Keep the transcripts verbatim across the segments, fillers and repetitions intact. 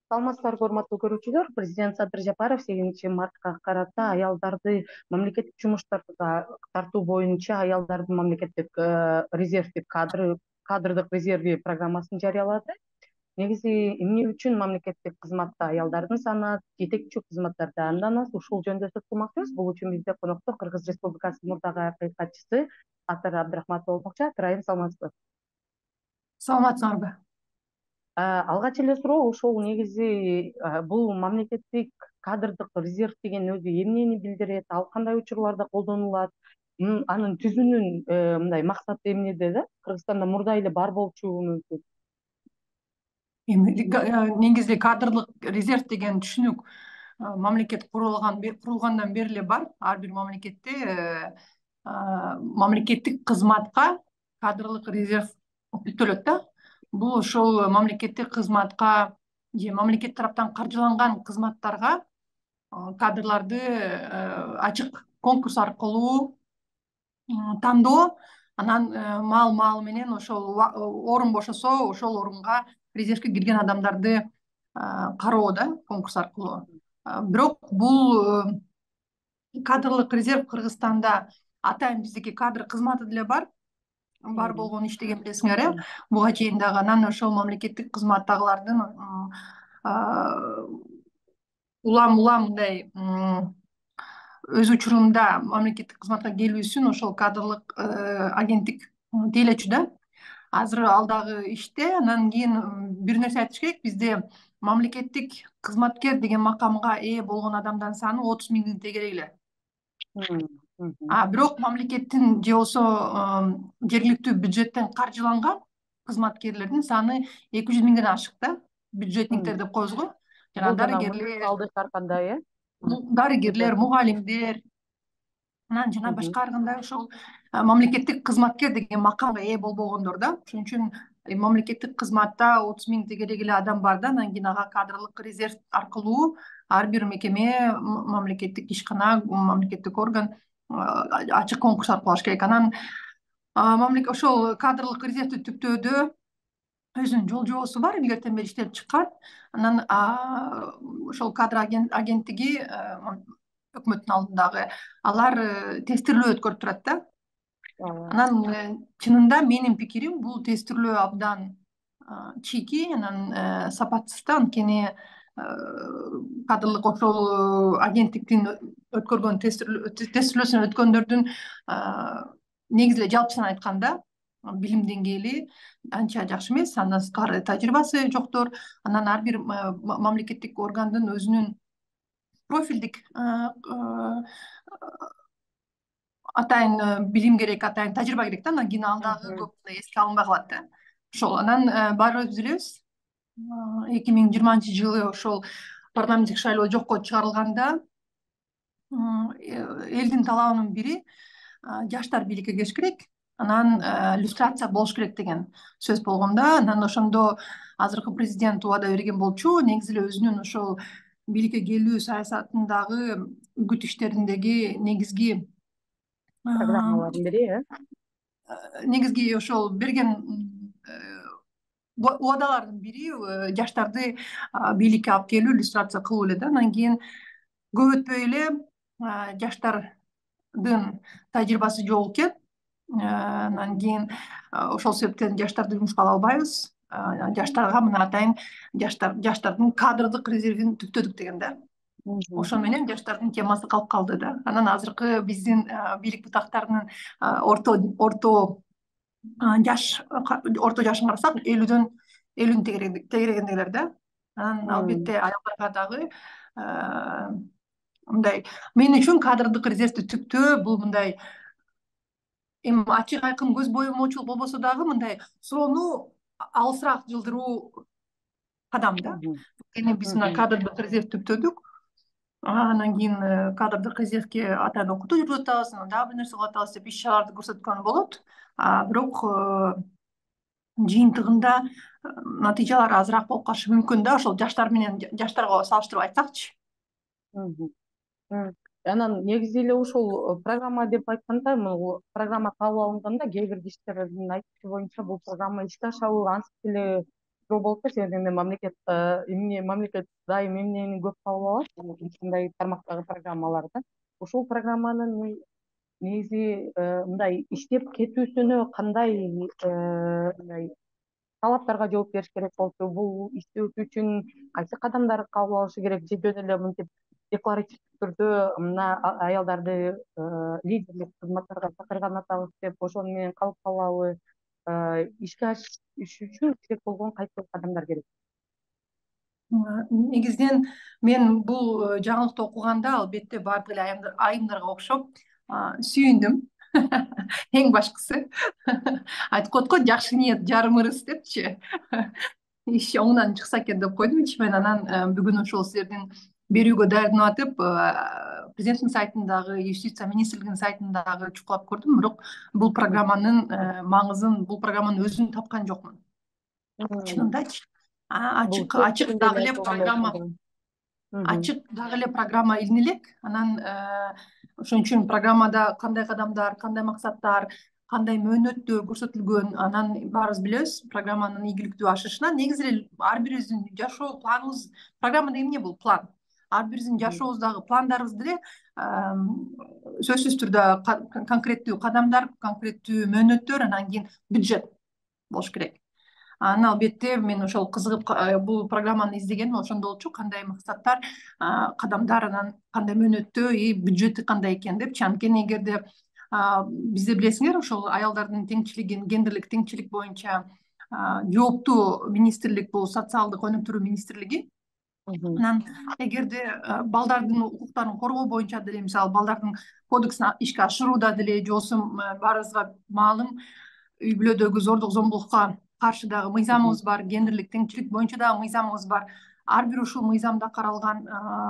Саламатсыздарбы, урматтуу көрүүчүлөр. Президент Садыр Жапаров сегизинчи мартка карата аялдарды мамлекеттик жумуштарга тартуу боюнча аялдардын мамлекеттик э, резервдик кадр кадрдык резерви программасын жарыялады. Негизи эмне үчүн мамлекеттик кызматта аялдардын саны аз, жетекчи кызматтарда андан аз, ушул жөнүндө сөз кылмакчыбыз. Бул үчүн бизде конокто Кыргыз Республикасынын мурдагы акыйкатчысы Атыр Абдрахматов болмокчу. Атыр айым, саламатсызбы? Саламатсыңарбы? А, алгач эле суроо ошол негизи а, бул мамлекеттик кадрдык резерв деген өзү эмнени билдирет, ал кандай учурларда колдонулат? М, анын түзүүнүн э, мындай максаты эмнеде да? Кыргызстанда мурда эле бар болчубу мүмкүн? Эми га- э, негизи кадрлык резерв деген түшүнүк э, мамлекет курулган курулгандан бери эле бар. Ар бир мамлекетте э, а, мамлекеттик кызматка кадрлык резерв бүктөлөт да. Бул ошол мамлекеттик кызматка же мамлекет тараптан каржыланган кызматтарга э, кадрларды э, ачык конкурс аркылуу м, тандоо, анан э, маал маал менен ошол уа- орун бошосо ошол орунга резервке кирген адамдарды э, кароо да, конкурс аркылуу. Э, бирок бул э, кадрлык резерв Кыргызстанда атайын биздики кадр кызматы деле бар. Бар Мгм. болгон иш деген билесиңер э. Буга чейин дагы анан ошол мамлекеттик кызматтагылардын м, а, улам улам мындай өз учурунда мамлекеттик кызматка келүүсүн ошол кадрлык э, агенттик м, тейлечү да. Азыр ал дагы иште. Анан кийин м, бир нерсе айтыш керек: бизде мамлекеттик кызматкер деген макамга ээ болгон адамдын саны отуз миңдин тегерек эле. Мгм. Мгм. А бирок мамлекеттин же болбосо м, жергиликтүү бюджеттен каржыланган кызматкерлердин саны эки жүз миңден ашык да. Бюджетниктер Мгм. деп коебуз го. Жана Бул жанагы дарыгерлер, муниципалдыктар кандай э? дарыгерлер, Бюджет. мугалимдер, анан жана Мгм. башка ар кандай ошол а, мамлекеттик кызматкер деген макамга ээ болбогондор да. Ошон үчүн э, мамлекеттик кызматта отуз миң тегерек эле адам бар да. Анан кийин ага кадрлык резерв аркылуу ар бир мекеме, м- мамлекеттик ишкана, мамлекеттик орган а, ачык конкурс аркылуу алыш керек. Анан а, мамлекет ошол кадрлык резервди түптөөдө өзүнүн жол жобосу бар, илгертен бери иштелип чыккан. Анан а, ошол кадр аген- агенттиги э, өкмөттүн алдындагы алар э, тестирлөө өткөрүп турат да. Ооба. Анан э, чынында менин пикирим, бул тестирлөө абдан а, чийки, анан э, сапатсыз да. Анткени э, кадрлык ошол э, агенттиктин өткөргөн тестирлөө тестирлөөсүнөн өткөндөрдүн а, негизи эле жалпысынан айтканда билим деңгээли анча жакшы эмес, андан сырткары тажрыйбасы жоктор. Анан ар бир э, мамлекеттик органдын өзүнүн профилдик э, э, атайын э, билим керек, атайын тажрыйба керек да. Анан кийин ал дагы Мгм. көп эске алынбай калат да. Ошол анан э, баарыбыз билебиз, эки миң жыйырманчы жылы ошол парламенттик шайлоо жокко чыгарылганда м, э, элдин талабынын бири а, жаштар бийликке келиш керек, анан э, иллюстрация болуш керек деген сөз болгон да. Анан ошондо азыркы президент убада берген болчу. Негизи эле өзүнүн ошол бийликке келүү саясатындагы үгүт иштериндеги негизги Программалардын бири э? негизги ошол берген э, убадалардын бири э, жаштарды а, бийликке алып келүү, иллюстрация кылуу эле да. Анан кийин көп өтпөй эле а, жаштардын тажрыйбасы жок экен. Э, анан кийин а, ошол себептен жаштарды жумушка ала албайбыз. А, жаштарга мына атайын жаштар жаштардын кадрдык резервин түптөдүк деген да. Мгм. Ошо менен жаштардын темасы калып калды да. Анан азыркы биздин а, бийлик бутактарынын а, орто орто а, жаш орто жашын карасак элүүдөн элүүнүн тегерегиндегилер да. Анан Мгм. албетте аялдарга дагы а, мындай, мен үчүн кадрдык резервди түптөө бул мындай эми ачык айкын көз боемоочулук болбосо дагы мындай суроону алысыраак жылдыруу кадам да. Мгм. Анткени биз мына Мгм. кадрдык резерв түптөдүк. А, анан кийин э, кадрдык резервке атайын окутуу жүргүзүп атабыз, анан дагы бир нерсе кылып атабыз деп иш чараларды көрсөткөн болот. А бирок э, жыйынтыгында э, натыйжалар азыраак болуп калышы мүмкүн да, ошол жаштар менен жаштарга салыштырып айтсакчы. Мгм. Мгм. Анан негизи эле ушул э, программа деп айтканда, бул программа кабыл алынганда кээ бир кишилердин айтышы боюнча бул программа ишке ашабы ансыз эле суроо болуп тур, себеби эми мамлекет э, эмне мамлекет дайым эмнени көп кабыл алат, ушундай тармактагы программаларды. Ушул программанын негизи э, мындай иштеп кетүүсүнө кандай э, мындай талаптарга жооп бериш керек болчу, бул иштөөсү үчүн кайсы кадамдарды кабыл алышы керек, же жөн эле мынтип декларативдүү түрдө мына а- аялдарды э, лидерлик кызматтарга чакырган атабыз деп ошону менен калып калабы, э, ишке ашыш үчүн керек болгон кайсы кадамдар керек? Негизинен мен бул э, жаңылыкты окуганда албетте баардык эле айымдар- айымдарга окшоп а, сүйүндүм. Эң башкысы айтып коет го, жакшы ниет жарым ырыс депчи. Иш оңунан чыкса экен деп койдум ичимен. Анан э, бүгүн ушул силердин берүүгө даярданып атып, э, президенттин сайтындагы, юстиция министрлигинин сайтындагы чукулап көрдүм, бирок бул программанын э, маңызын, бул программанын өзүн тапкан жокмун Мгм. чынындачы. А, Бул ачык сөз ачык түрүндө эле дагы эле айтылгандай программа болсо да. Мгм. ачык дагы эле программа илине элек. Анан ошон үчүн программада кандай кадамдар, кандай максаттар, кандай мөөнөттөр көрсөтүлгөн, анан баарыбыз билебиз программанын ийгиликтүү ашышына. Негизи эле ар бирибиздин жашоо планыбыз, программа деген эмне? Бул план. Ар бирибиздин жашообуздагы пландарыбыз деле сөзсүз түрдө конкреттүү кадамдар, конкреттүү мөөнөттөр, анан кийин бюджет болуш керек. Анан албетте мен ошол кызыгып бул программаны издегеним ошондо болчу, кандай максаттар, кадамдар, анан кандай мөөнөттө и бюджети кандай экен депчи. Анткени эгерде бизде билесиңер, ошол аялдардын теңчилигин, гендерлик теңчилик боюнча жооптуу министрлик бул социалдык өнүктүрүү министрлиги. Мгм. Анан эгерде балдардын укуктарын коргоо боюнча деле, мисалы балдардын кодексин ишке ашырууда деле, же болбосо баарыбызга маалым үй бүлөдөгү зордук зомбулукка каршы дагы мыйзамыбыз бар, гендерлик теңчилик боюнча дагы мыйзамыбыз бар. Ар бир ушул мыйзамда каралган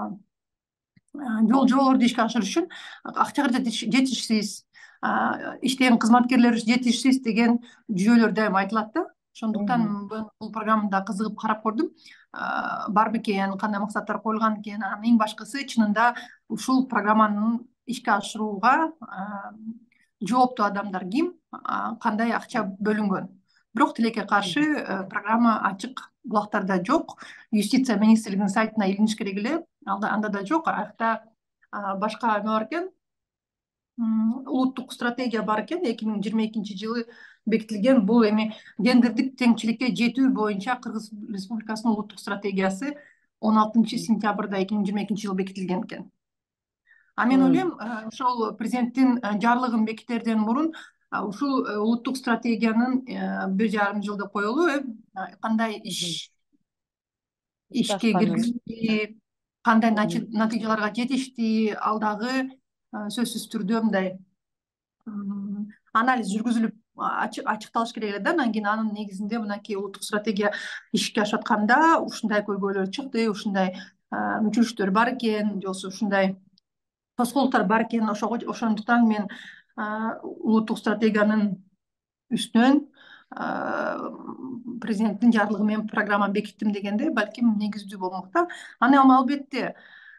жол жоболорду ишке ашырыш үчүн акча каражат жетишсиз, иштеген кызматкерлер жетишсиз деген жүйөлөр дайыма айтылат да. Ошондуктан Мгм. бул программада кызыгып карап көрдүм. Бар бекен, кандай максаттар коюлган экен, анан эң башкысы чынында ушул программанын ишке ашырууга жооптуу адамдар ким, кандай акча бөлүнгөн. Бирок тилекке каршы программа ачык булактарда жок. Юстиция министрлигинин сайтына илиниш керек эле. Анда да жок. Аякта башка эме бар экен. Улуттук стратегия бар экен, эки миң жыйырма экинчи жылы бекитилген. Бул эми гендердик теңчиликке жетүү боюнча Кыргыз Республикасынын улуттук стратегиясы он алтынчы сентябрда эки миң жыйырма экинчи жылы бекитилген экен. А мен ойлойм, ошол президенттин жарлыгын бекитерден мурун ушул улуттук стратегиянын бир жарым жылда коелу, кандай иш ишке киргизди, кандай натыйжаларга жетишти, ал дагы сөзсүз түрдө мындай анализ жүргүзүлүп ачыкталыш керек эле да. Анан кийин анын негизинде мынакей улуттук стратегия ишке ашып атканда ушундай көйгөйлөр чыкты, ушундай мүчүлүштөр бар экен, же болбосо ушундай тоскоолдуктар бар экен. Ошондуктан мен улуттук стратегиянын үстүнөн президенттин жарлыгы менен программа бекиттим дегенде балким негиздүү болмок да. Анан албетте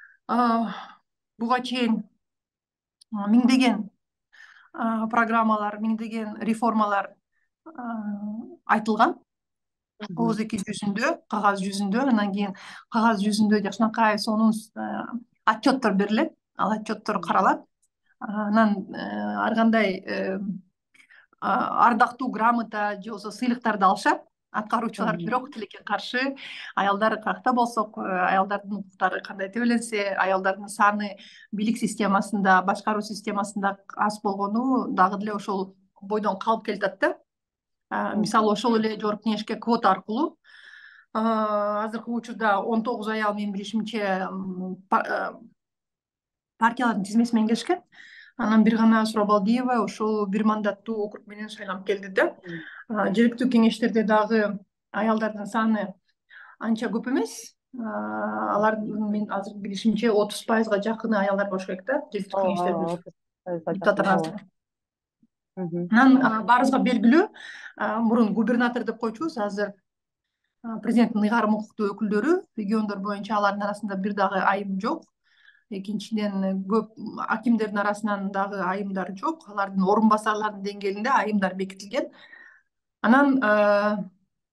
буга чейин миңдеген программалар, миңдеген реформалар айтылган. Ооздеки жүзүндө, кагаз жүзүндө, анан кийин кагаз жүзүндө жакшынакай сонун отчеттор берилет. Ал отчеттор каралат. Анан ар кандай ардактуу грамота же болбосо сыйлыктарды алышат аткаруучулар. Бирок тилекке каршы аялдар каякта болсок, аялдардын укуктары кандай тебеленсе, аялдардын саны бийлик системасында, башкаруу системасында аз болгону дагы деле ошол бойдон калып келатат да. Мисалы ошол эле жогорку кеңешке квота аркылуу азыркы учурда он тогуз аял, менин билишимче, партиялардын тизмеси менен келишкен. Анан бир гана Сурабалдиева ошол бир мандаттуу округ менен шайланып келди да. Жергиликтүү кеңештерде дагы аялдардын саны анча көп эмес. Алардын мен азыр билишимче отуз пайызга жакыны аялдар болуш керек да, жергиликтүү кеңештерде. Анан баарыбызга белгилүү, мурун губернатор деп койчубуз, азыр президенттин ыйгарым укуктуу өкүлдөрү, региондор боюнча алардын арасында бир дагы айым жок. Экинчиден, көп акимдердин арасынан дагы айымдар жок. Алардын орун басарларынын деңгээлинде айымдар бекитилген. Анан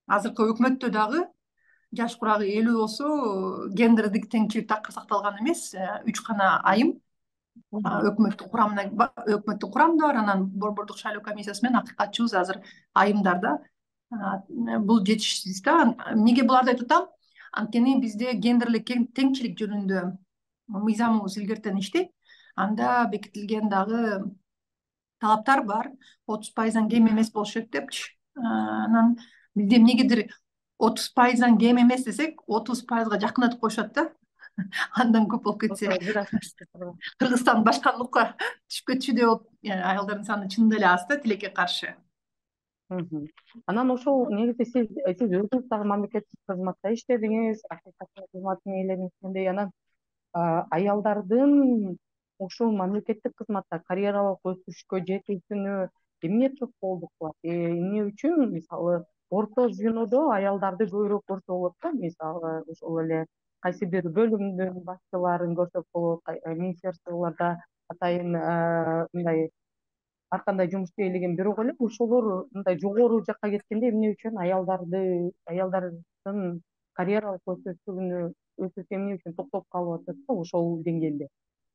азыркы өкмөттө дагы жаш курагы элүү болсо гендердик теңчилик так сакталган эмес. Үч гана айым өкмөттүн курамына өкмөттүн курамында бар, анан борбордук шайлоо комиссиясы менен акыйкатчыбыз азыр айымдарда. Бул жетишсиз да. Эмнеге буларды айтып атам? Анткени бизде гендерлик теңчилик жөнүндө мыйзамыбыз илгертен иштейт. Анда бекитилген дагы талаптар бар. отуз пайыздан кем эмес болуш керек депчи. Анан бизде эмнегедир отуз пайыздан кем эмес десек, отуз пайызга жакындатып коюшат да. Андан көп болуп кетсе Кыргызстан башкарлыкка түшүп кетчүдөй болуп, аялдардын саны чынында эле аз да, тилекке каршы. Анан ошол негизи сиз сиз өзүңүз дагы мамлекеттик кызматта иштедиңиз, акыйкатты кызматын ээлениңиз. Анан аялдардын ушул мамлекеттик кызматта карьералык өсүшкө жетүүсүнө эмне тоскоолдук кылат? Эмне үчүн мисалы орто звенодо аялдарды көбүрөөк көрсө болот да? Мисалы ошол эле кайсы бир бөлүмдүн башчыларын көрсөк болот, министерстволордо атайын мындай ар кандай жумуш ээлеген. Бирок эле ошолор мындай жогору жакка кеткенде эмне үчүн аялдарды аялдардын карьералык өсүшүнө өсүшү эмне үчүн токтоп калып атат да ошол деңгээлде?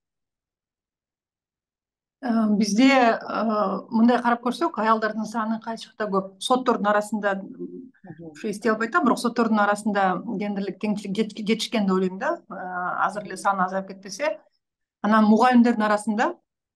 Бизде мындай карап көрсөк, аялдардын саны кайсы жакта көп. Соттордун арасында ушу эстей албай атам, бирок соттордун арасында гендерлик теңчилик жетишкен деп ойлойм да. Азыр эле саны азайып кетпесе. Анан мугалимдердин арасында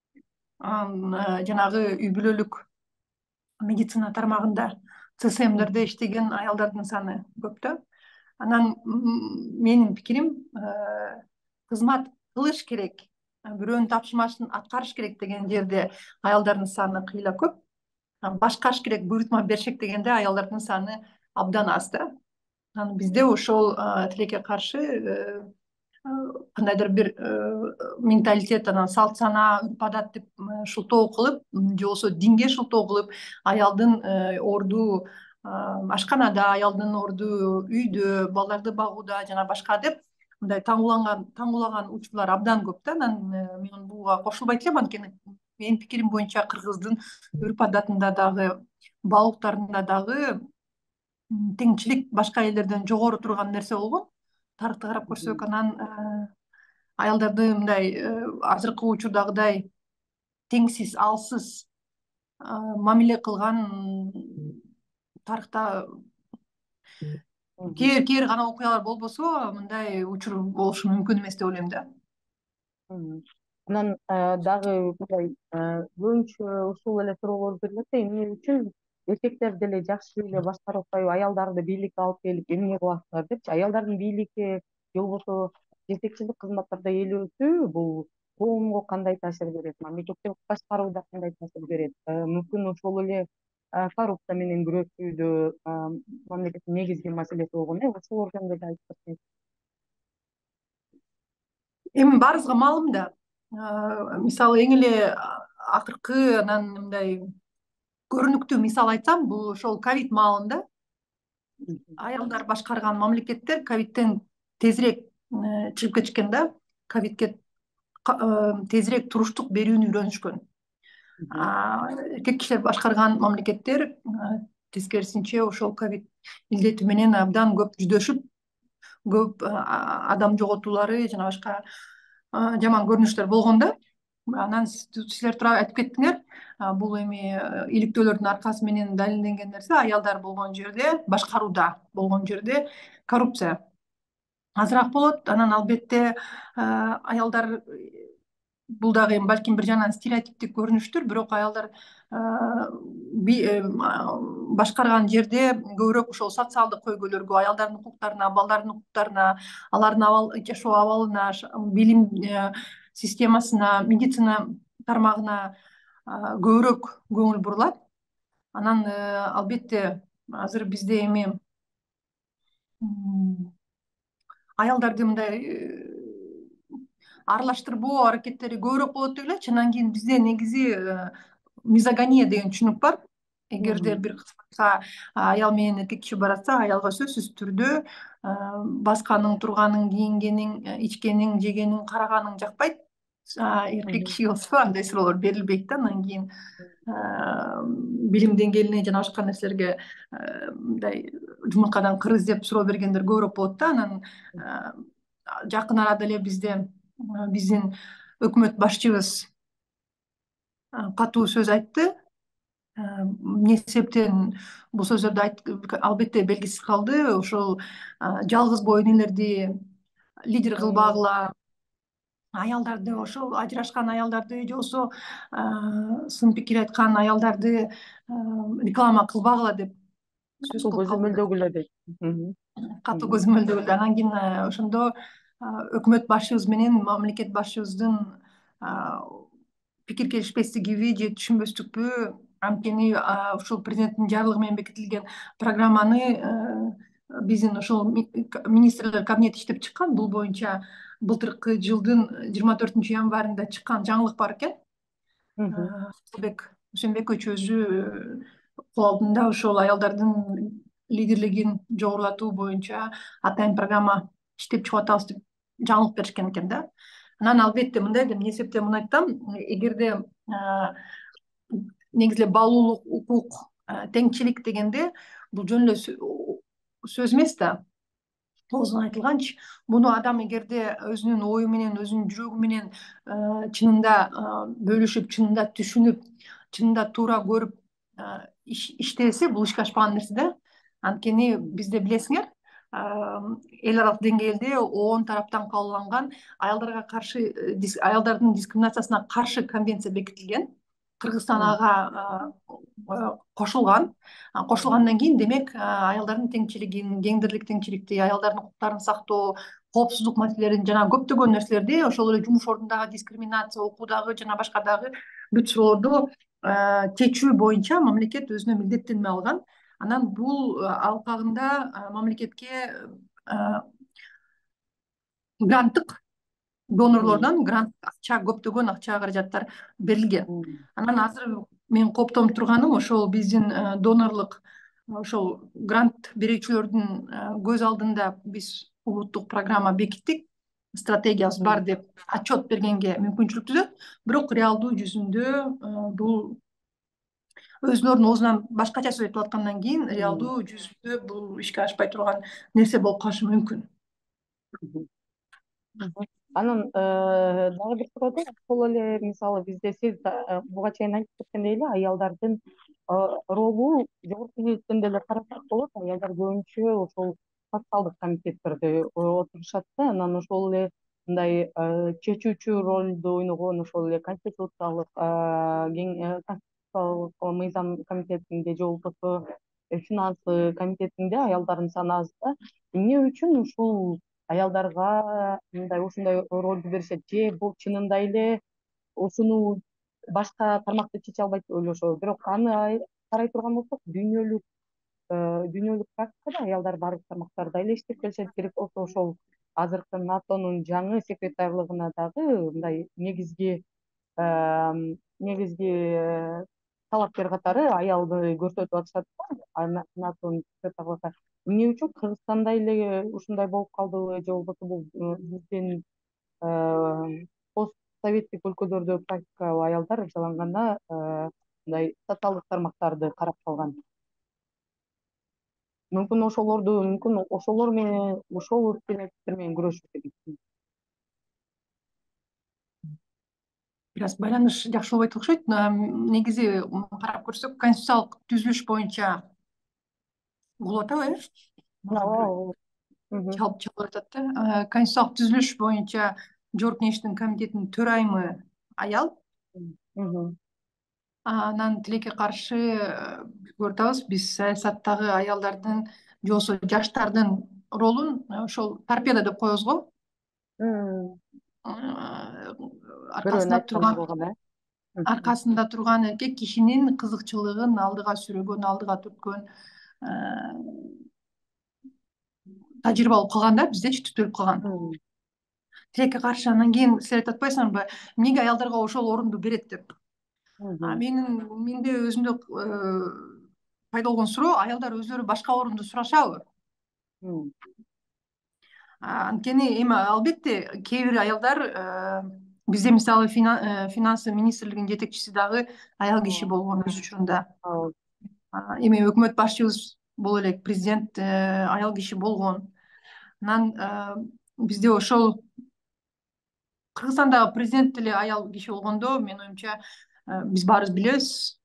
жанагы үй бүлөлүк медицина тармагында ЦСМдерде иштеген аялдардын саны көп да. Анан менин пикирим, кызмат кылыш керек, бирөөнүн тапшырмасын аткарыш керек деген жерде аялдардын саны кыйла көп. Башкарыш керек, буйрутма бериш керек дегенде аялдардын саны абдан аз да. Анан бизде ошол тилекке каршы кандайдыр бир менталитет, анан салт санаа, үрп адат деп шылтоо кылып, же болбосо динге шылтоо кылып, аялдын орду ашканада, аялдын орду үйдө, балдарды багууда жана башка деп мындай таңуулаган таңуулаган учурлар абдан көп да. Анан мен буга кошулбайт элем, анткени менин пикирим боюнча кыргыздын үрп адатында дагы, баалуулуктарында дагы теңчилик башка элдерден жогору турган нерсе болгон. Тарыхты карап көрсөк, анан аялдарды мындай азыркы учурдагыдай теңсиз, алсыз мамиле кылган тарыхта кээ бир гана окуялар болбосо, мындай учур болушу мүмкүн эмес деп ойлойм да. Анан дагы мындай көбүнчө ушул эле суроолор берилет да, эмне үчүн эркектер деле жакшы эле башкарып атпайбы, аялдарды бийликке алып келип эмне кыласыздар депчи. Аялдардын бийликке же болбосо жетекчилик кызматтарда ээлөөсү бул коомго кандай таасир берет, мамлекеттик башкарууда кандай таасир берет? Мүмкүн ошол эле коррупция менен күрөшүүдө мамлекеттин негизги маселеси болгон э, ошолор жөнүндө да айтып берсеңиз. Эми баарыбызга маалым да. Мисалы эң эле акыркы анан мындай көрүнүктүү мисал айтсам, бул ошол ковид маалында аялдар башкарган мамлекеттер ковидтен тезирээк чыгып кетишкен да. Ковидке тезирээк туруштук берүүнү үйрөнүшкөн. Эркек кишилер башкарган мамлекеттер тескерисинче ошол ковид илдети менен абдан көп жүздөшүп, көп адам жоготуулары жана башка жаман көрүнүштөр болгон да. Анан силер туура айтып кеттиңер, бул эми иликтөөлөрдүн аркасы менен далилденген нерсе. Аялдар болгон жерде, башкарууда болгон жерде коррупция азыраак болот. Анан албетте аялдар, бул дагы эми балким бир жагынан стереотиптик көрүнүштүр, бирок аялдар башкарган жерде көбүрөөк ошол социалдык көйгөйлөргө, аялдардын укуктарына, балдардын укуктарына, алардын жашоо абалына, билим системасына, медицина тармагына көбүрөөк көңүл бурулат. Анан албетте азыр бизде эми аялдарды мындай аралаштырбоо аракеттери көбүрөөк болот деп элечи. Анан кийин бизде негизи мизогония деген түшүнүк бар. Эгерде бир кызматка аял менен эркек киши баратса, аялга сөзсүз түрдө басканың, турганын, кийингенин, ичкенин, жегенин, караганын жакпайт. Эркек киши болсо андай суроолор берилбейт да. Анан кийин билим деңгээлине жана башка нерселерге мындай жумуркадан кыр издеп суроо бергендер көбүрөөк болот да. Анан жакын арада эле бизде биздин өкмөт башчыбыз катуу сөз айтты. Эмне себептен бул сөздөрдү албетте белгисиз калды. Ошол жалгыз боюн элерди лидер кылбагыла, аялдарды, ошол ажырашкан аялдарды же болбосо сын пикир айткан аялдарды реклама кылбагыла деп сөз кылып калды. көзөмөлдөгүлө дейт. Катуу көзөмөлдөгүлө. Анан кийин ошондо өкмөт башчыбыз менен мамлекет башчыбыздын пикир келишпестигиби же түшүнбөстүкпү, анткени ушул президенттин жарлыгы менен бекитилген программаны биздин ошол министрлер кабинети иштеп чыккан. Бул боюнча былтыркы жылдын жыйырма төртүнчү январында чыккан жаңылык бар экен. Асылбек Үсөнбекович өзү кол алдында ошол аялдардын лидерлигин жогорулатуу боюнча атайын программа иштеп чыгып атабыз деп жаңылык беришкен экен да. Анан албетте мындай деп, эмне себептен муну айтам, эгерде негизи эле баалуулук, укук, теңчилик дегенде бул жөн эле сөз эмес да. Оозунан айтылганчы, муну адам эгерде өзүнүн ою менен, өзүнүн жүрөгү менен чынында бөлүшүп, чынында түшүнүп, чынында туура көрүп иштесе, бул ишке ашпаган нерсе да. Анткени бизде билесиңер, эл аралык деңгээлде он тараптан кабылган аялдарга каршы, аялдардын дискриминациясына каршы конвенция бекитилген. Кыргызстан ага кошулган. Кошулгандан кийин демек аялдардын теңчилигин, гендерлик теңчиликти, аялдардын укуктарын сактоо, коопсуздук маселелерин жана көптөгөн нерселерди, ошол эле жумуш ордундагы дискриминация, окуудагы жана башка дагы бүт суроолорду чечүү боюнча мамлекет өзүнө милдеттенме алган. Анан бул алкагында мамлекетке гранттык донорлордон грант акча, көптөгөн акча каражаттар берилген. Анан азыр мен кооптонуп турганым ошол биздин донорлук, ошол грант берүүчүлөрдүн көз алдында биз улуттук программа бекиттик, стратегиябыз бар деп отчет бергенге мүмкүнчүлүк түзөт. Бирок реалдуу жүзүндө бул өзүлөрүнүн оозунан башкача сөз айтып аткандан кийин реалдуу жүзүндө бул ишке ашпай турган нерсе болуп калышы мүмкүн. Анан дагы бир суроо да, ошол эле мисалы бизде сиз буга чейин айтып кеткендей эле аялдардын ролу жогорку кеңеште эле карасак болот. Аялдар көбүнчө ошол социалдык комитеттерде отурушат да. Анан ошол эле мындай чечүүчү ролду ойногон ошол эле конституциялык мыйзам комитетинде же болбосо финанс комитетинде аялдардын саны аз да. Эмне үчүн ушул аялдарга мындай ушундай ролду беришет, же бул чынында эле ушуну башка тармакта чече албайт деп ойлошобу? Бирок аны карай турган болсок, дүйнөлүк дүйнөлүк практикада аялдар баардык тармактарда эле иштеп келишет. Керек болсо ошол азыркы натонун жаңы секретарлыгына дагы мындай негизги негизги талапкер катары аялды көрсөтүп атышат да. натонун секретарлыгына эмне үчүн Кыргызстанда эле ушундай болуп калдыбы, же болбосо бул биздин пост советтик өлкөлөрдө практика аялдар жаланганда мындай социалдык тармактарды карап калган. Мүмкүн ошолорду, мүмкүн ошолор менен, ошол стереотиптер менен күрөшүш керек. Бир аз байланыш жакшы болбойт окшойт. Негизи карап көрсөк, конституциялык түзүлүш боюнча болуп атабы, э? Чалып чалып атат да. Конституциялык түзүлүш боюнча жогорку кеңештин комитетинин төрайымы аял. Анан тилекке каршы көрүп атабыз, биз саясаттагы аялдардын же болбосо жаштардын ролун ошол торпеда деп коебуз го. Аркасында турган аркасында турган эркек кишинин кызыкчылыгын алдыга сүрөгөн, алдыга түрткөн тажрыйба болуп калган да, биздечи түптөлүп калган. Тилекке каршы. Анан кийин силер айтып атпайсыңарбы, эмнеге аялдарга ошол орунду берет деп. Менин менде өзүмдө пайда болгон суроо, аялдар өзүлөрү башка орунду сурашабы? Анткени эми албетте кээ бир аялдар бизде мисалы финансы министрлигинин жетекчиси дагы аял киши болгон өз учурунда. Эми өкмөт башчыбыз боло элек президент аял киши болгон. Анан бизде ошол Кыргызстандагы президент деле аял киши болгондо, менин оюмча, биз баарыбыз билебиз,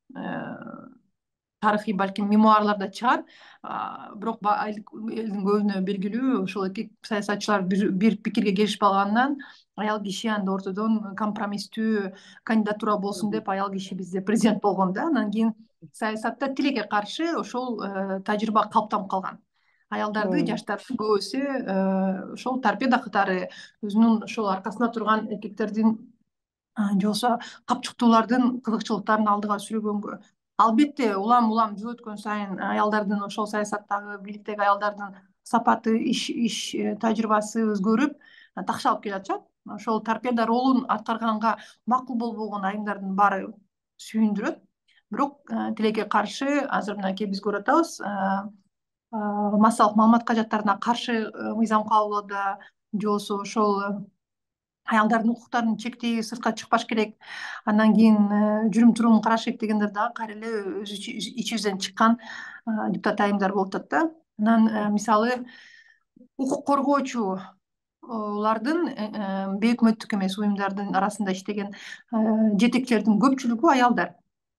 тарыхый балким мемуарларда чыгар. Бирок элдин көбүнө белгилүү, ошол эки саясатчылар бир пикирге келишип алганынан аял киши анда ортодон компромисстүү кандидатура болсун деп аял киши бизде президент болгон да. Анан кийин саясатта тилекке каршы ошол тажрыйба калыптанып калган. Аялдарды, жаштардын көбүсү ошол торпеда катары өзүнүн ошол аркасында турган эркектердин же болбосо капчыктуулардын кызыкчылыктарын алдыга сүргөнгө. Албетте улам улам жыл өткөн сайын аялдардын ошол саясаттагы, бийликтеги аялдардын сапаты, иш иш тажрыйбасы өзгөрүп, такшалып келатышат. Ошол торпеда ролун аткарганга макул болбогон айымдардын баары сүйүндүрөт. Бирок тилекке каршы азыр мынакей биз көрүп атабыз, массалык маалымат кажаттарына каршы мыйзам кабылда, же болбосо ошол аялдардын укуктарын чектей, сыртка чыкпаш керек, андан кийин жүрүм турумун караш керек дегендер дагы кайра эле өз ичибизден чыккан депутат айымдар болуп атат да. Анан мисалы укук коргоочулардын бейөкмөттүк эмес уюмдардын арасында иштеген жетекчилердин көпчүлүгү аялдар.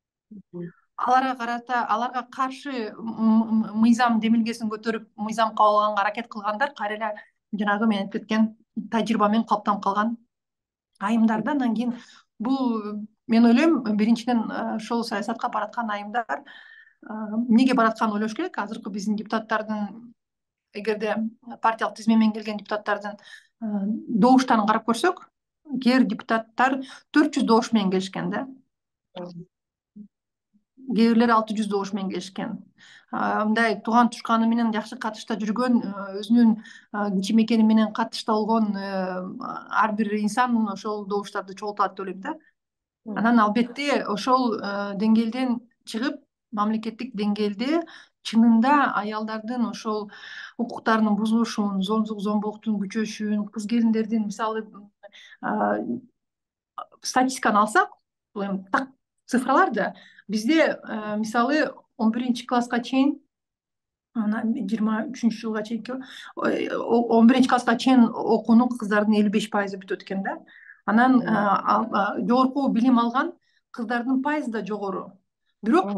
Аларга карата, аларга каршы мыйзам демилгесин көтөрүп, мыйзам кабыл алганга аракет кылгандар кайра эле жанагы мен айтып кеткен тажрыйбамен калыптанып калган айымдарда. Андан кийин бул, мен ойлойм, биринчиден ошол саясатка бараткан айымдар эмнеге баратканын ойлош керек. Азыркы биздин депутаттардын, эгерде партиялык тизмемен келген депутаттардын добуштарын карап көрсөк, кээ бир депутаттар төрт жүз добуш менен келишкен да. Кээ бирлери алты жүз добуш менен келишкен. Мындай тууган тушканы менен жакшы катышта жүргөн, өзүнүн кичимекени менен катышта болгон ар бир инсан ошол добуштарды чогултат деп ойлойм да. Анан албетте ошол деңгээлден чыгып, мамлекеттик деңгээлде чынында аялдардын ошол укуктарынын бузулушун, зомдук зомбулуктун күчөшүн, кыз келиндердин, мисалы статистиканы алсак, бул эми так цифралар да, бизде мисалы он биринчи класска чейин, жыйырма үчүнчү жылга чейинки он биринчи класска чейин окуунун кыздардын элүү беш пайызы бүтөт экен да. Анан жогорку билим алган кыздардын пайызы да жогору. Бирок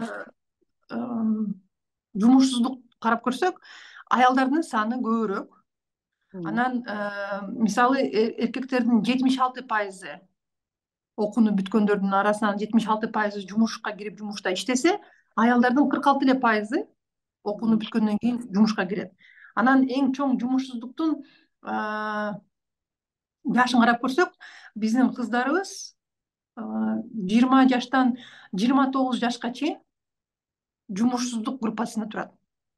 жумушсуздук карап көрсөк, аялдардын саны көбүрөөк. Анан мисалы эркектердин жетимиш алты пайызы, окууну бүткөндөрдүн арасынан жетимиш алты пайызы жумушка кирип, жумушта иштесе, аялдардын кырк алты эле пайызы окууну бүткөндөн кийин жумушка кирет. Анан эң чоң жумушсуздуктун жашын карап көрсөк, биздин кыздарыбыз жыйырма жаштан жыйырма тогуз жашка чейин жумушсуздук группасында турат.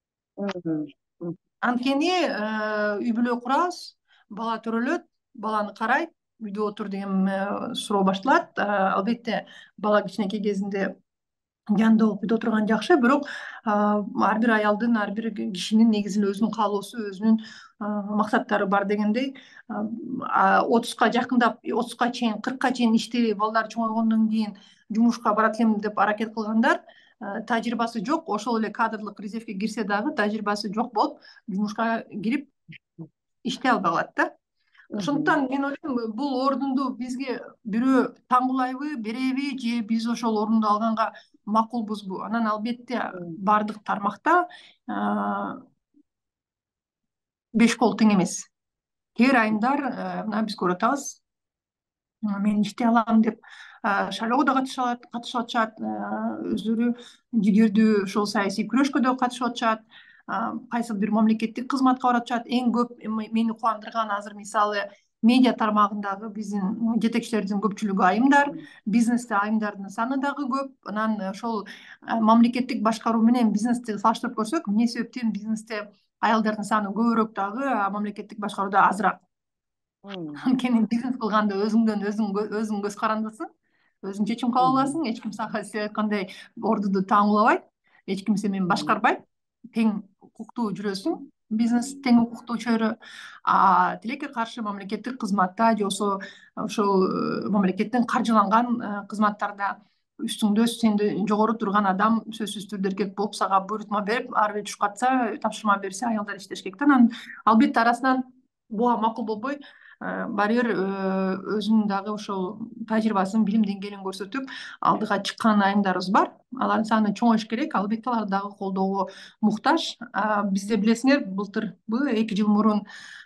Анткени үй бүлө курабыз, бала төрөлөт, баланы карайт, үйдө отур деген суроо башталат. Албетте бала кичинекей кезинде жанында болуп үйдө отурган жакшы, бирок ар бир аялдын, ар бир кишинин негизинен өзүнүн каалоосу, өзүнүн максаттары бар дегендей, отузга жакындап, отузга чейин, кыркка чейин иштеп, балдар чоңойгондон кийин жумушка барат элем деп аракет кылгандар, тажрыйбасы жок, ошол эле кадрлык резервге кирсе дагы тажрыйбасы жок болуп, жумушка кирип иштей албай калат да. Ошондуктан мен ойлойм, бул ордунду бизге бирөө таңгулайбы, береби, же биз ошол орунду алганга макулбузбу? Анан албетте бардык тармакта беш кол тең эмес. Кээ бир айымдар, мына биз көрүп атабыз, мен иштей алам деп шайлоого да катышып атышат, өздөрү жигердүү ошол саясий күрөшкө да катышып атышат, кайсы бир мамлекеттик кызматка барып атышат. Эң көп мени кубандырган азыр мисалы медиа тармагындагы биздин жетекчилердин көпчүлүгү айымдар, бизнесте айымдардын саны дагы көп. Анан ошол мамлекеттик башкаруу менен бизнести салыштырып көрсөк, эмне себептен бизнесте аялдардын саны көбүрөөк дагы, мамлекеттик башкарууда азыраак? Анткени бизнес кылганда өзүңдөн өзүң өзүң көз карандысың, өзүң чечим кабыл аласың, эч ким сага сиз айткандай ордуду таңулабайт, эч ким сени башкарбайт, тең укуктуу жүрөсүң. бизнес тең укуктуу чөйрө, а тилекке каршы мамлекеттик кызматта же болбосо ошол мамлекеттен каржыланган кызматтарда үстүңдө сенден жогору турган адам сөзсүз түрдө эркек болуп сага буйрутма берип ары бери чуркатса, тапшырма берсе аялдар иштеши керек да. Анан албетте арасынан буга макул болбой баары бир өзүнүн дагы ошол тажрыйбасын, билим деңгээлин көрсөтүп алдыга чыккан айымдарыбыз бар. Алардын саны чоңоюш керек, албетте алар дагы колдоого муктаж. Бизде билесиңер, былтырбы эки жыл мурун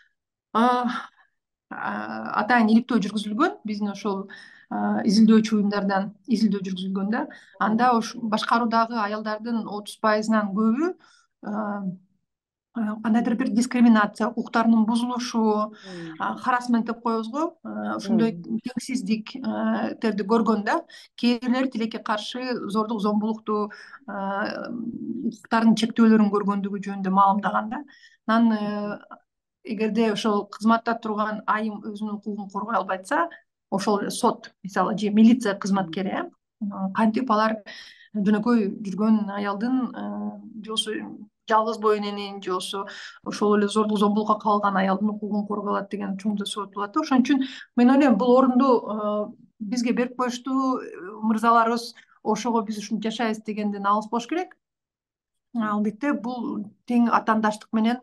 атайын иликтөө жүргүзүлгөн, биздин ошол изилдөөчү уюмдардан изилдөө жүргүзүлгөн да. Анда башкаруудагы аялдардын отуз пайызынан көбү кандайдыр бир дискриминация, укуктарынын бузулушу, харассмент деп коебуз го, ошондой теңсиздиктерди көргөн да. Кээ бирлери тилекке каршы зордук зомбулукту, укуктарынын чектөөлөрүн көргөндүгү жөнүндө маалымдаган да. Анан эгерде ошол кызматта турган айым өзүнүн укугун коргой албайатса, ошол сот мисалы же милиция кызматкери кантип алар жөнөкөй жүргөн аялдын же болбосо жалгыз боо эненин же болбосо ошол эле зордук зомбулукка кабылган аялдын укугун коргой алат деген чоң суроо туулат да. Ошон үчүн мен ойлойм, бул орунду бизге берип коюшту, мырзаларыбыз ошого биз ушинтип жашайбыз дегенден алыс болуш керек. Албетте бул тең атаандаштык менен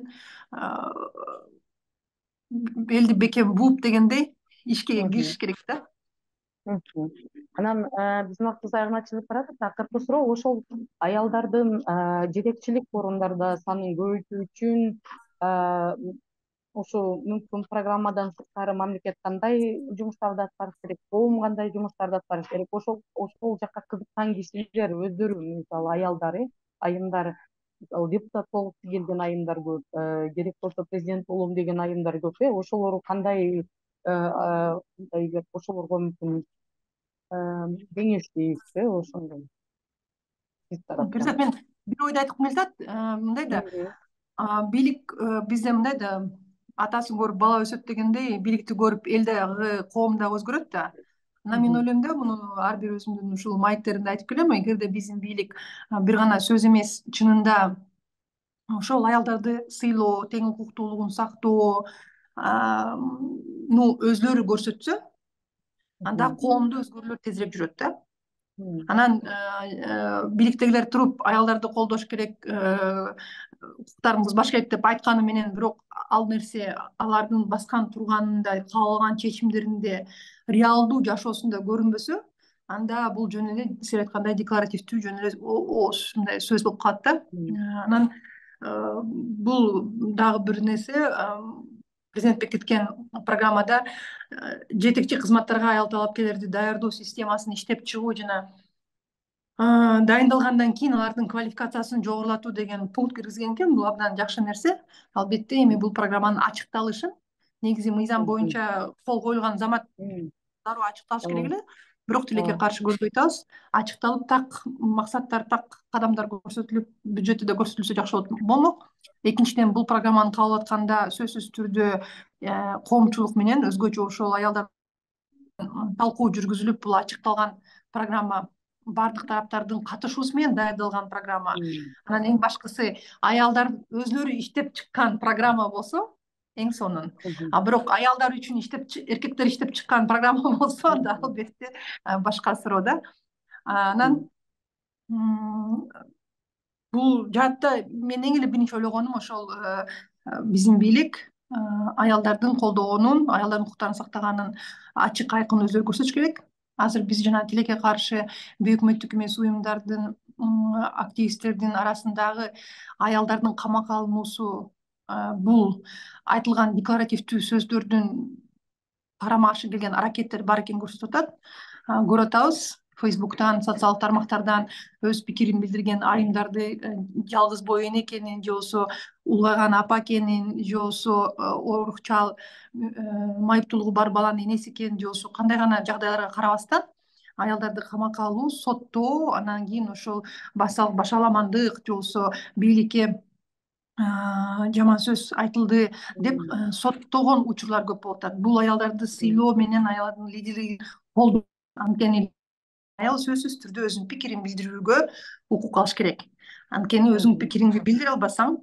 элди бекем бууп дегендей ишке киришиш керек да. Анан биздин убактыбыз аягына чыгып баратат. Акыркы суроо ошол аялдардын жетекчилик орундарда санын көбөйтүү үчүн ошол мүмкүн программадан сырткары мамлекет кандай жумуштарды аткарыш керек, коом кандай жумуштарды аткарыш керек, ошол ошол жакка кызыккан кишилер өздөрү, мисалы аялдар, айымдар, мисалы депутат болгусу келген айымдар көп, керек болсо президент болом деген айымдар көп. Ошолор кандай ошолорго мүмкүн кеңеш дейбизби, ошондой. Перизат, мен бир ойду айткым келип атат. Мындай да, бийлик бизде мындай да, атасын көрүп бала өсөт дегендей, бийликти көрүп эл дагы, коом дагы өзгөрөт да. Анан мен ойлойм да, муну ар бир өзүмдүн ушул маектеримде айтып келем, эгерде биздин бийлик бир гана сөз эмес, чынында ошол аялдарды сыйлоо, тең укуктуулугун сактоо өзлөрү көрсөтсө, анда коомдо өзгөрүүлөр тезирээк жүрөт да. Анан бийликтегилер туруп аялдарды колдош керек, укуктарын бузбаш керек деп айтканы менен, бирок ал нерсе алардын баскан турганында, каалган чечимдеринде реалдуу жашоосунда көрүнбөсө, анда бул жөн эле сиз айткандай декларативдүү жөн эле ушундай сөз болуп калат да. Анан бул дагы бир нерсе, президент бекиткен программада жетекчи кызматтарга аял талапкерлерди даярдоо системасын иштеп чыгуу жана дайындалгандан кийин алардын квалификациясын жогорулатуу деген пункт киргизген экен. Бул абдан жакшы нерсе. Албетте эми бул программанын ачыкталышын, негизи мыйзам боюнча кол коюлган замат дароо ачыкталыш керек эле. Бирок тилекке каршы көздөй атабыз. Ачыкталып, так максаттар, так кадамдар көрсөтүлүп, бюджетте да көрсөтүлсө жакшы болмок. Экинчиден, бул программаны кабыл атканда сөзсүз түрдө коомчулук менен өзгөчө ошол аялдар талкуу жүргүзүлүп, бул ачыкталган программа бардык тараптардын катышуусу менен даярдалган программа. Анан эң башкысы, аялдар өзлөрү иштеп чыккан программа болсо, эң сонун. А бирок аялдар үчүн иштеп, эркектер иштеп чыккан программа болсо, анда албетте башка суроо да. Анан бул жаатта мен эң эле биринчи ойлогонум, ошол биздин бийлик аялдардын колдогонун, аялдардын укуктарын сактаганын ачык айкын өздөрү көрсөтүш керек. Азыр биз жана тилекке каршы бейөкмөттүк эмес уюмдардын, активисттердин арасындагы аялдардын камакка алынуусу, бул айтылган декларативдүү сөздөрдүн карама каршы келген аракеттер бар экенин көрсөтүп атат. Көрүп атабыз, Фейсбуктан, социалдык тармактардан өз пикирин билдирген айымдарды жалгыз боо эне экенин, же болбосо улгайган апа экенин, же болбосо оорукчал майыптуулугу бар баланын энеси экенин, же болбосо кандай гана жагдайларга карабастан аялдарды камакка алуу, соттоо, анан кийин ошол башаламандык же болбосо бийликке жаман сөз айтылды деп соттогон учурлар көп болуп атат. Бул аялдарды сыйлоо менен аялдын лидерлигин колдоо, анткени аял сөзсүз түрдө өзүнүн пикирин билдирүүгө укук алыш керек. Анткени өзүңүн пикириңди билдире албасаң,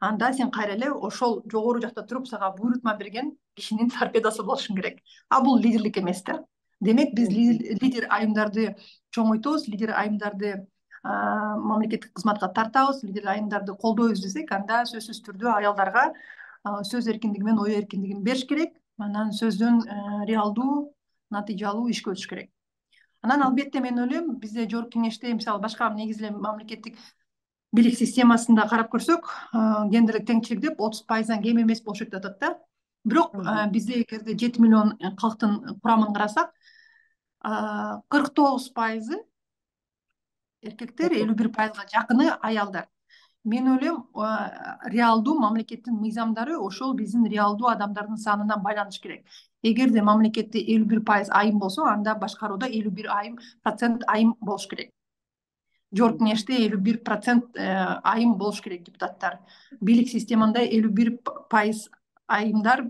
анда сен кайра эле ошол жогору жакта туруп сага буйрутма берген кишинин торпедосу болушуң керек. А бул лидерлик эмес да. Демек биз лидер айымдарды чоңойтобуз, лидер айымдарды мамлекеттик кызматка тартабыз, лидер айымдарды колдойбуз десек, анда сөзсүз түрдө аялдарга сөз эркиндиги менен ой эркиндигин бериш керек. Анан сөздөн реалдуу, натыйжалуу ишке өтүш керек. Анан албетте мен ойлойм, бизде жогорку кеңеште мисалы башка негизи эле мамлекеттик бийлик системасында карап көрсөк, гендерлик теңчилик деп отуз пайыздан кем эмес болуш керек деп атат да. Бирок бизде эгерде жети миллион калктын курамын карасак, кырк тогуз пайызы эркектер, элүү бир пайызга жакыны аялдар. Мен ойлойм, реалдуу мамлекеттин мыйзамдары ошол биздин реалдуу адамдардын санынан байланыш керек. Эгерде мамлекетте элүү бир пайыз айым болсо, анда башкарууда элүү бир айым процент айым болуш керек. Жогорку кеңеште элүү бир процент айым болуш керек депутаттар. Бийлик системасында элүү бир пайыз айымдар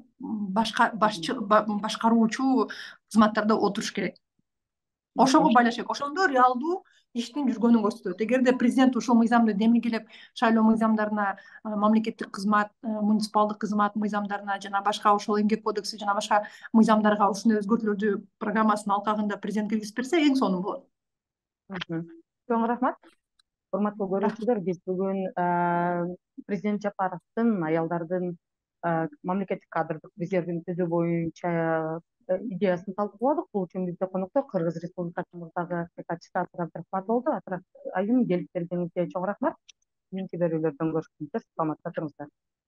башкаруучу кызматтарда отуруш керек. Ошого байлаш керек. Ошондо реалдуу иштин жүргөнүн көрсөтөт. Эгерде президент ушул мыйзамды демилгелеп, шайлоо мыйзамдарына, мамлекеттик кызмат, муниципалдык кызмат мыйзамдарына жана башка ошол эмгек кодекси жана башка мыйзамдарга ушундай өзгөртүүлөрдү программасынын алкагында президент киргизип берсе, эң сонун болот. Чоң рахмат. Урматтуу көрүүчүлөр, биз бүгүн президент Жапаровдун аялдардын мамлекеттик кадрдык резервин түзүү боюнча идеясын талкууладык. Бул үчүн бизде конокто Кыргыз Республикасынын мурдагы катчысы Атырап Абдрахматов болду. Атырап айым келип бергениңизге чоң рахмат. Кийинки берүүлөрдөн көрүшкөнчө саламатта туруңуздар.